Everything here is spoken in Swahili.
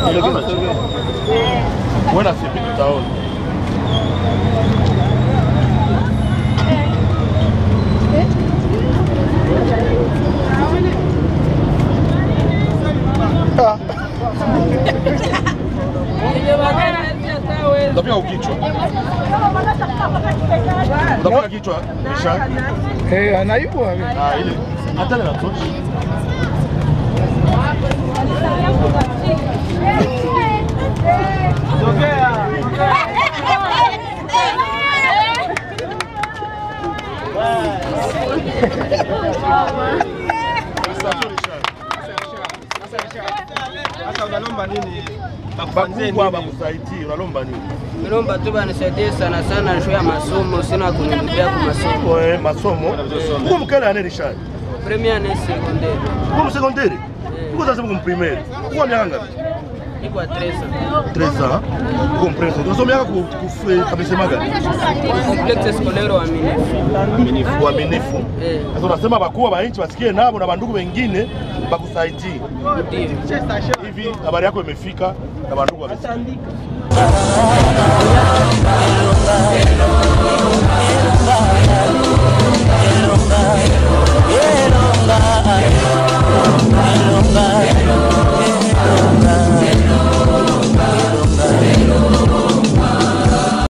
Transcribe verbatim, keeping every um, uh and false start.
Buena sipi tutaona. Utapika ukichwa. Utapika kichwa. Kisha. Eh, anaibwa. Ah, ile hata na tosha. Sasa unalomba nini? Bakubwa bakusaidia, unalomba nini? Nilomba tu banisaidie sana sana nisho ya masomo, sina kunilipia kwa masomo. Wewe masomo? Uko mkele ane Richard? Premier ane secondaire. Uko secondaire? Uko sasa uko primaire. Uko miaka ngapi? Niko treza. Treza? Uko mpreso. Unasoma miaka ku kabisa magani? Complexe scolaire wa Minifu. Wa Minifu. Eh. Sasa unasema bakubwa ba nchi wasikie nabo na bandugu wengine bakusaidia. Ndio. Hivi habari yako imefika na bandugu wamesikia. Thank you.